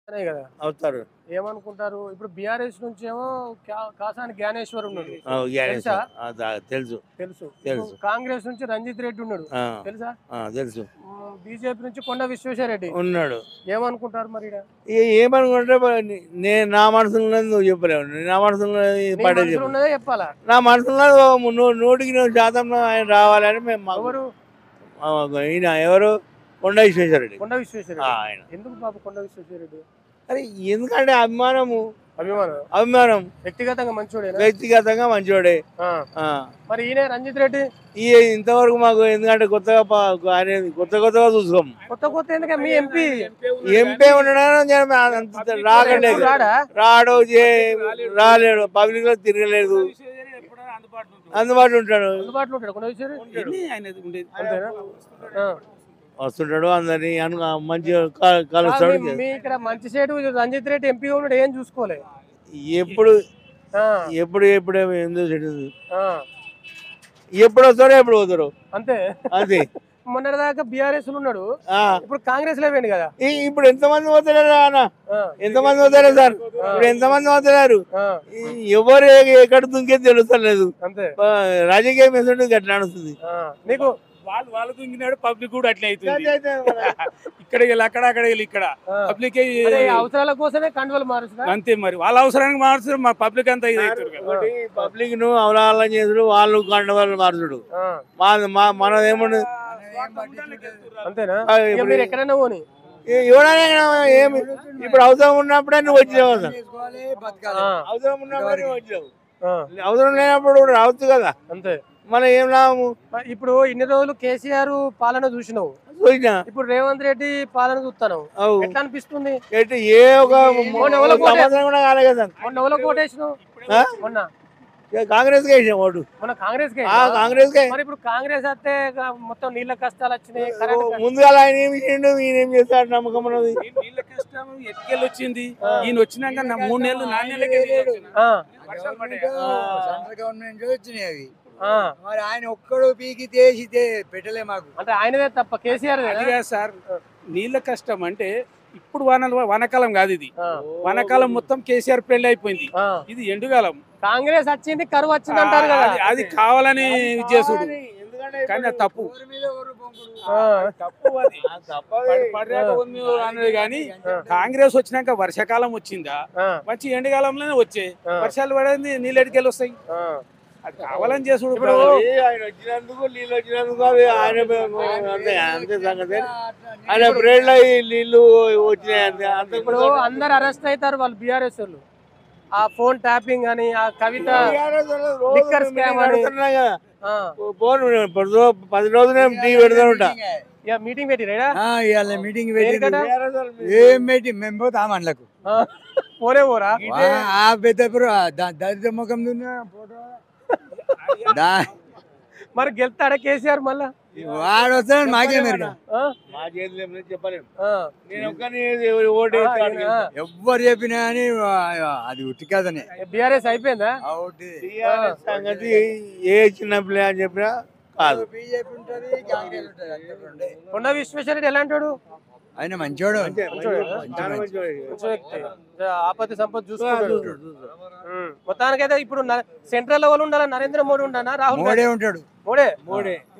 అనే కదా అవుతారు. ఏమనుకుంటారు ఇప్పుడు బీఆర్ఎస్ నుంచి ఏమో కాసాని జ్ఞానేశ్వర్ ఉన్నాడు తెలుసా తెలుసు తెలుసు తెలుసు. కాంగ్రెస్ నుంచి రంజిత్ రెడ్డి ఉన్నాడు ఆ, తెలుసా తెలుసు బీజేపీ నుంచి కొండ విశ్వేశ్వరరెడ్డి ఉన్నాడు. ఏమనుకుంటారు మరి ఈడ? ఏమనుకుంటే నేను నా మనసులో ఉన్నది నువ్వు చెప్పలేవు, నా మనసులో ఉన్నది నీ పడే మనసులో చెప్పు. ఉన్నదే చెప్పాలా నా మనసులో 100% ఆయన రావాలని మేము ఎవరు ఈయన ఎవరు కొండ విశ్వేశ్వరరెడ్డి కొండ విశ్వేశ్వరరెడ్డి ఆయన. ఎందుకు బాబు కొండ విశ్వేశ్వరరెడ్డి అరే ఎందుకంటే అభిమానము అభిమానం అభిమానం వ్యక్తిగతంగా మంచోడేనా వ్యక్తిగతంగా మంచివాడే. మరి ఈయన రంజిత్ రెడ్డి ఇంతవరకు మాకు ఎందుకంటే కొత్తగా ఆయన కొత్తగా చూసుకోము. కొత్త ఎందుకంటే మీ ఎంపీ ఉండడం రాకలేదు, రాడు రాలేడు, పబ్లిక్ లో తిరగలేదు, అందుబాటులో ఉంటాడు. అందుబాటులో ఉంటాడు కొండ విశ్వేశ్వరరెడ్డి వస్తుంటాడు, అందరినీ మంచిగా కలుస్తాడు. మీ ఇక్కడ మంచి సైడ్ రంజిత్ రెడ్డి ఎంపీ ఉన్నాడు ఏం చూసుకోలే ఎప్పుడు ఎప్పుడు ఎప్పుడు ఏం చూసాడు, ఎప్పుడు వస్తారో ఎప్పుడు పోతారు అంతే అంతే. మొన్నటిదాకా బీఆర్ఎస్ ఉన్నాడు, ఇప్పుడు కాంగ్రెస్ లో పోయింది కదా. ఇప్పుడు ఎంతమంది పోతున్నారు అన్న, ఎంతమంది పోతారు సార్, ఇప్పుడు ఎంతమంది పోతున్నారు, ఎవరు ఎక్కడ దుంకేది తెలుస్తలేదు. అంతే రాజకీయం ఎంత గట్లా నడుస్తుంది. నీకు వాళ్ళు దుంగినాడు, పబ్లిక్ కూడా అట్లే అవుతుంది. ఇక్కడ అక్కడ అక్కడ ఇక్కడ పబ్లిక్ అవసరాల కోసమే కండువలు మారుస్తారు అంతే. మరి వాళ్ళ అవసరానికి మారుస్తారు, మా పబ్లిక్ అంతా ఇది అవుతారు. పబ్లిక్ ను అవలాహన చేసుడు, వాళ్ళు కండవాళ్ళు మార్చుడు, మనది ఏముండదు. అంతేనా మీరు ఎక్కడైనా పోనీ ఎవరైనా ఏమి ఇప్పుడు అవసరం ఉన్నప్పుడే నువ్వు వచ్చినావు, అవసరం ఉన్నప్పుడే నువ్వు వచ్చినావు, అవసరం లేనప్పుడు రావచ్చు కదా. అంతే మనం ఏం లాభము. ఇప్పుడు ఇన్ని రోజులు కేసీఆర్ పాలన చూసినావు, ఇప్పుడు రేవంత్ రెడ్డి పాలన చూస్తాను, ఎట్లా అనిపిస్తుంది? ఏ ఒక సంవత్సరం కూడా కాలే కదా. మొన్న ఎవరో కోటేసినావు, మొన్న కాంగ్రెస్ కే ఓటు, మన కాంగ్రెస్ కాంగ్రెస్ కే. మరి ఇప్పుడు కాంగ్రెస్ వస్తే మొత్తం నీళ్ళ కష్టాలు వచ్చినాయి. ముందుగా ఆయన ఏమి చేయండు, ఈయన ఏం చేస్తాడు నమ్మకం ఉన్నది. నీళ్ళ కష్టం ఎత్తుకెళ్ళి వచ్చింది, ఈయన వచ్చినాక 3 నెలలు 4 నెలలకే గవర్నమెంట్ వచ్చినాయి అవి. మరి ఆయన ఒక్కడు పీకి తీసి పెట్టలే మాకు, అంటే ఆయనదే తప్ప కేసీఆర్ సార్. నీళ్ళ కష్టం అంటే ఇప్పుడు వానకాలం కాదు, ఇది వానకాలం మొత్తం కేసీఆర్ పెళ్లి అయిపోయింది, ఇది ఎండుకాలం. కాంగ్రెస్ వచ్చింది, కరువు వచ్చింది అంటారు కదా, అది కావాలని చేసుడు, కానీ తప్పు తప్పు అది అన్నది. కానీ కాంగ్రెస్ వచ్చినాక వర్షాకాలం వచ్చిందా, మంచి ఎండుకాలంలోనే వచ్చాయి వర్షాలు పడేది, నీళ్ళు ఎడికెళ్ళి వస్తాయి, అది కావాలని చేసుడు. ఆయన వచ్చినందుకు నీళ్ళు వచ్చినందుకు ఆయన అంతే సంగతి. ఆయన బ్రేడ్ లో నీళ్లు వచ్చినాయి అంతే. ఇప్పుడు అందరు అరెస్ట్ అవుతారు వాళ్ళు బీఆర్ఎస్ వాళ్ళు, ఆ ఫోన్ ట్యాపింగ్ అని, ఆ కవిత లిక్కర్ స్కామ్ అని. ఫోన్ 10 రోజులు టీ పెడతా ఉంటా. మీటింగ్ పెట్టిరా, మీటింగ్ ఏం మీటింగ్ మేము పోతాం అందులకు పోరే పోరా పెద్దపురం దళిత ముఖం మరి గెలుతాడా కేసీఆర్ మళ్ళా? వాడు వస్తాడు మాకే మీరు మా చేతులు చెప్పలేము. నేను ఒక్కని ఓటు ఎవ్వరు చెప్పినా అని అది ఉట్టి కాదని. బీఆర్ఎస్ అయిపోయిందా సంగతి, ఏ చిన్న పిల్ల అని చెప్పినా కాదు. బీజేపీ ఉంటది, కాంగ్రెస్ ఉంటది. కొండ విశ్వేశ్వరరెడ్డి ఎలా అంటాడు? ఆయన మంచోడు, ఆపత్తి సంపద చూసుకుంటాడు. మొత్తానికైతే ఇప్పుడు సెంట్రల్ లెవెల్ ఉండాలా, నరేంద్ర మోడీ ఉండాలా, రాహుల్ మోడీ ఉంటాడు. మోడీ